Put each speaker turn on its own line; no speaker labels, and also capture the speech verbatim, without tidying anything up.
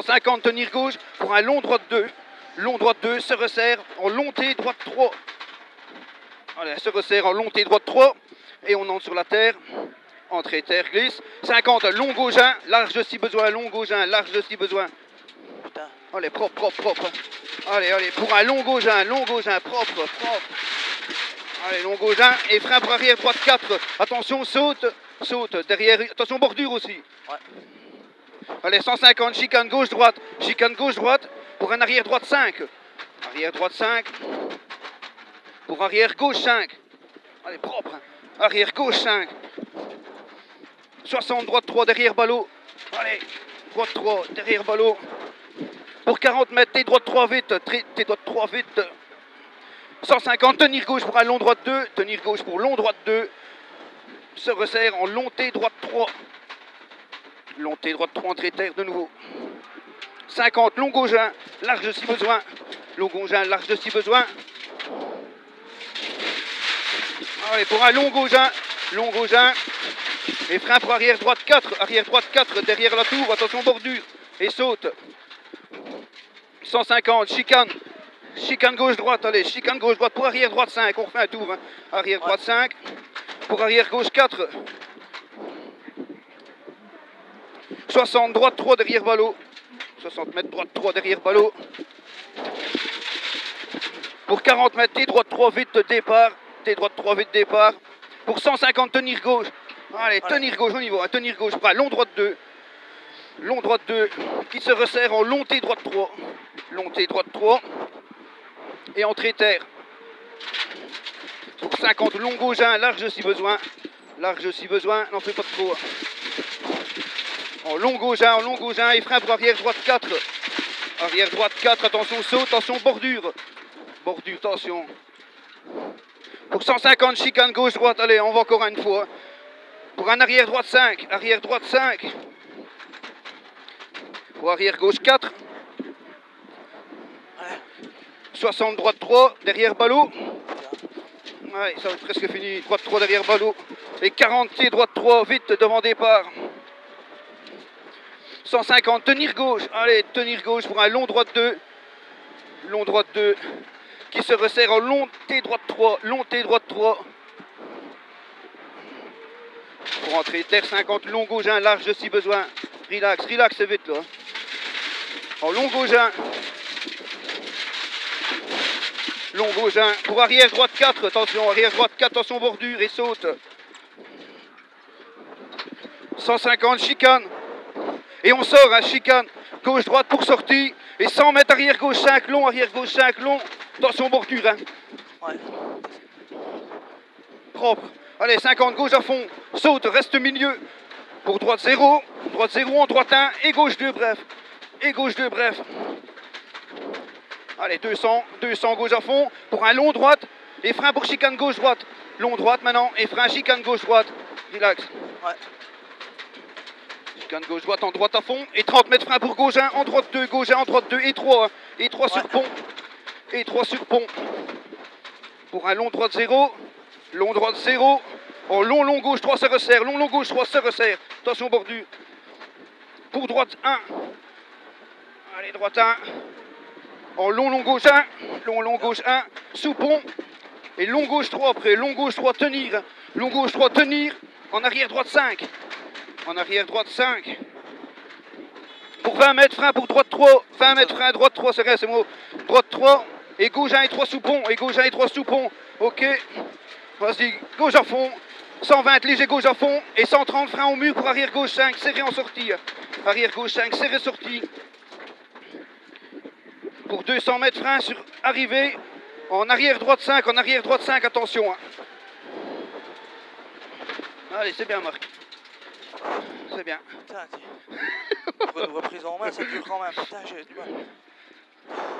cinquante, tenir gauche pour un long droite deux. Long droite deux, se resserre en long T, droite trois. Allez, se resserre en long T, droite trois. Et on entre sur la terre. Entrée terre, glisse. cinquante, long gauche un, large si besoin, long gauche un, large si besoin.
Putain.
Allez, propre, propre, propre. Allez, allez, pour un long gauche un, long gauche un, propre, propre. Allez, long gauche un, et frein pour arrière droite quatre. Attention, saute, saute, derrière, attention, bordure aussi.
Ouais.
Allez, cent cinquante, chicane gauche droite, chicane gauche droite, pour un arrière droite cinq. Arrière droite cinq. Pour arrière gauche cinq. Allez, propre. Arrière gauche cinq. soixante, droite trois, derrière ballot. Allez, droite trois, derrière ballot. Pour quarante mètres, T droite trois vite, T droite trois vite. cent cinquante, tenir gauche pour un long droite deux, tenir gauche pour long droite deux. Se resserre en long T droite trois. Long T droite trois, entrée terre de nouveau. cinquante, long gauche un, large si besoin. Long gauche un, large si besoin. Allez, pour un long gauche un, long gauche un. Et frein pour arrière droite quatre, arrière droite quatre, derrière la tour, attention bordure. Et saute. cent cinquante, chicane. Chicane gauche-droite, allez, chicane gauche-droite pour arrière droite cinq, on refait un tour. Hein. Arrière droite cinq, pour arrière gauche quatre. soixante, droite trois, derrière ballot. soixante mètres, droite trois, derrière ballot. Pour quarante mètres, T droite trois, vite départ. T droite trois, vite départ. Pour cent cinquante, tenir gauche. Allez, tenir gauche au niveau, hein, tenir gauche, bras, long droite deux. Long droite deux, qui se resserre en long T droite trois. Long T droite trois. Et entrée terre. Pour cinquante, long gauche un, large si besoin. Large si besoin, n'en fais pas trop. En long gauche un, en long gauche un, et frein pour arrière droite quatre. Arrière droite quatre, attention saut, attention bordure. Bordure, attention. Pour cent cinquante, chicane gauche droite, allez, on va encore une fois. Pour un arrière droite cinq, arrière droite cinq. Pour arrière gauche quatre. soixante, droite trois, derrière ballot. Ouais, ça va être presque fini. Droite trois, derrière ballot. Et quarante T, droite trois, vite devant départ. cent cinquante, tenir gauche. Allez, tenir gauche pour un long droite deux. Long droite deux. Qui se resserre en long T droite trois. Long T droite trois. Pour entrer terre cinquante, long gauche un, large si besoin. Relax, relax, c'est vite là. En long gauche un. Long gauche un. Pour arrière droite quatre, attention, arrière droite quatre, attention bordure et saute. cent cinquante, chicane. Et on sort, hein, chicane. Gauche droite pour sortie. Et cent mètres arrière gauche cinq, long, arrière gauche cinq, long. Attention bordure, hein.
Ouais.
Propre. Allez, cinquante, gauche à fond. Saute, reste milieu. Pour droite zéro. Droite zéro, en droite un. Et gauche deux, bref. Et gauche deux, bref. Allez, deux cents. deux cents, gauche à fond. Pour un long droite. Et frein pour chicane gauche-droite. Long droite maintenant. Et frein chicane gauche-droite. Relax.
Ouais.
Chicane gauche-droite en droite à fond. Et trente mètres frein pour gauche un. En droite deux. Gauche un, en droite deux. Et trois. Et trois
ouais.
sur pont. Et trois sur pont. Pour un long droite zéro. Long droite zéro. En long, long gauche trois se resserre. Long, long gauche trois se resserre. Attention bordure. Pour droite un. Allez, droite un. En long, long gauche un. Long, long gauche un. Sous pont. Et long gauche trois après. Long gauche trois, tenir. Long gauche trois, tenir. En arrière droite cinq. En arrière droite cinq. Pour vingt mètres, frein pour droite trois. vingt mètres, frein, droite trois, c'est rien, c'est moi. Droite trois. Et gauche un et trois sous pont. Et gauche un et trois sous pont. Ok. Vas-y, gauche à fond. cent vingt, léger gauche à fond. Et cent trente, frein au mur pour arrière gauche cinq. Serré en sortie. Arrière gauche cinq, serré sortie. Pour deux cents mètres, frein sur arrivée. En arrière droite cinq, en arrière droite cinq, attention. Hein. Allez, c'est bien, Marc. C'est bien.
Putain, pour une reprise en main, ça dure quand même. Putain, j'ai du mal.